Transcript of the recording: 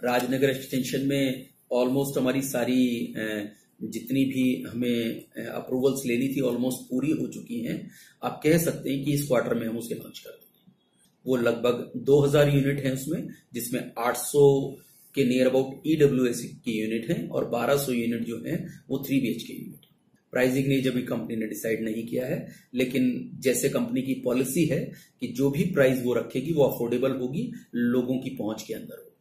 Rajnagar extension में almost हमारी सारी जितनी भी हमें अप्रूवल्स लेनी थी ऑलमोस्ट पूरी हो चुकी हैं। आप कह सकते हैं कि इस क्वार्टर में हम उसे लॉन्च कर देंगे। वो लगभग 2000 यूनिट हैं उसमें, जिसमें 800 के नियर अबाउट EWS की यूनिट हैं और 1200 यूनिट जो हैं वो 3 BHK यूनिट। प्राइसिंग नहीं जब कंपनी ने डिसाइड नहीं किया है, लेकिन जैसे कंपनी की पॉलिसी है कि जो भी प्राइस वो रखेगी वो अफोर्डेबल होगी, लोगों की पहुंच के अंदर होगी।